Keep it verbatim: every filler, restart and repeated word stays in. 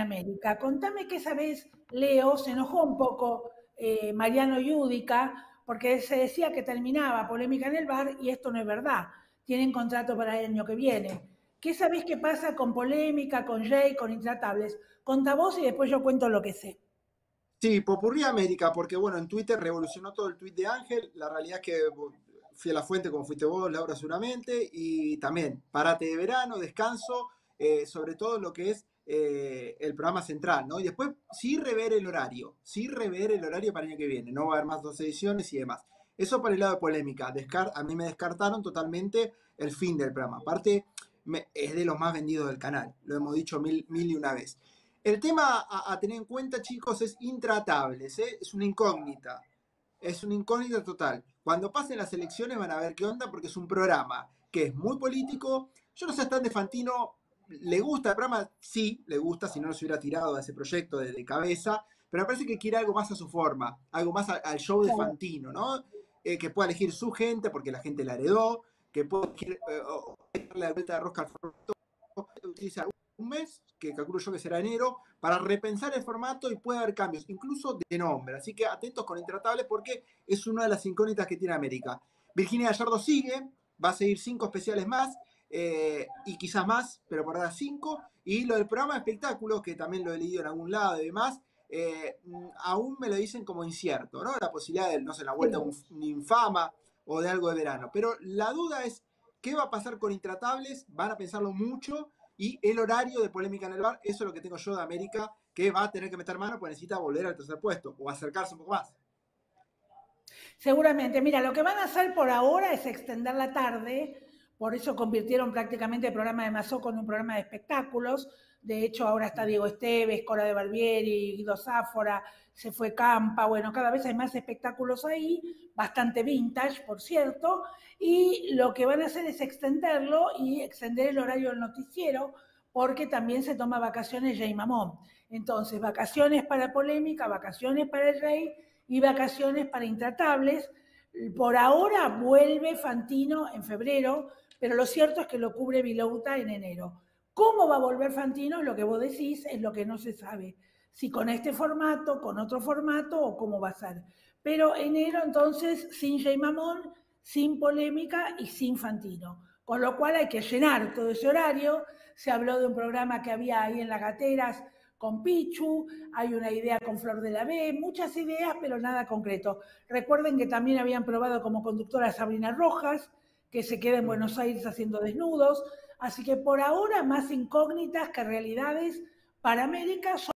América. Contame que esa vez Leo se enojó un poco, eh, Mariano Yudica, porque se decía que terminaba Polémica en el Bar y esto no es verdad. Tienen contrato para el año que viene. ¿Qué sabés qué pasa con Polémica, con Jay, con Intratables? Contá vos y después yo cuento lo que sé. Sí, Popurrí América, porque bueno, en Twitter revolucionó todo el tweet de Ángel. La realidad es que fui a la fuente como fuiste vos, Laura, seguramente. Y también, parate de verano, descanso, eh, sobre todo lo que es eh, el programa central, ¿no? Y después sí rever el horario, sí rever el horario para el año que viene. No va a haber más dos ediciones y demás. Eso por el lado de polémica. Descar a mí me descartaron totalmente el fin del programa. Aparte, me es de los más vendidos del canal. Lo hemos dicho mil, mil y una vez. El tema a, a tener en cuenta, chicos, es intratables, ¿eh? Es una incógnita. Es una incógnita total. Cuando pasen las elecciones van a ver qué onda, porque es un programa que es muy político. Yo no sé hasta dónde Fantino le gusta el programa. Sí, le gusta, si no, no se hubiera tirado a ese proyecto de, de cabeza. Pero me parece que quiere algo más a su forma, algo más a, al show de Claro. Fantino, ¿no? Eh, que pueda elegir su gente, porque la gente la heredó, que pueda elegir, eh, o, darle la vuelta de rosca al formato, utilizar un mes, que calculo yo que será enero, para repensar el formato y puede haber cambios, incluso de nombre. Así que atentos con Intratables porque es una de las incógnitas que tiene América. Virginia Gallardo sigue, va a seguir cinco especiales más, eh, y quizás más, pero por ahora cinco. Y lo del programa de espectáculos, que también lo he leído en algún lado y demás, eh, aún me lo dicen como incierto, ¿no? La posibilidad de, no sé, la vuelta a un, un infama o de algo de verano. Pero la duda es, ¿qué va a pasar con Intratables? Van a pensarlo mucho. Y el horario de Polémica en el Bar, eso es lo que tengo yo de América, que va a tener que meter mano porque necesita volver al tercer puesto o acercarse un poco más. Seguramente, mira, lo que van a hacer por ahora es extender la tarde, por eso convirtieron prácticamente el programa de Mazoco en un programa de espectáculos. De hecho, ahora está Diego Esteves, Cora de Barbieri, Guido Sáfora, se fue Campa, bueno, cada vez hay más espectáculos ahí, bastante vintage, por cierto, y lo que van a hacer es extenderlo y extender el horario del noticiero, porque también se toma vacaciones Jay Mamón. Entonces, vacaciones para Polémica, vacaciones para el Rey, y vacaciones para Intratables. Por ahora vuelve Fantino en febrero, pero lo cierto es que lo cubre Vilouta en enero. ¿Cómo va a volver Fantino? Lo que vos decís es lo que no se sabe. Si con este formato, con otro formato o cómo va a ser. Pero enero entonces sin Jay Mamón, sin Polémica y sin Fantino. Con lo cual hay que llenar todo ese horario. Se habló de un programa que había ahí en las gateras con Pichu, hay una idea con Flor de la B, muchas ideas, pero nada concreto. Recuerden que también habían probado como conductora a Sabrina Rojas, que se queda en Buenos Aires haciendo desnudos, así que por ahora más incógnitas que realidades para América.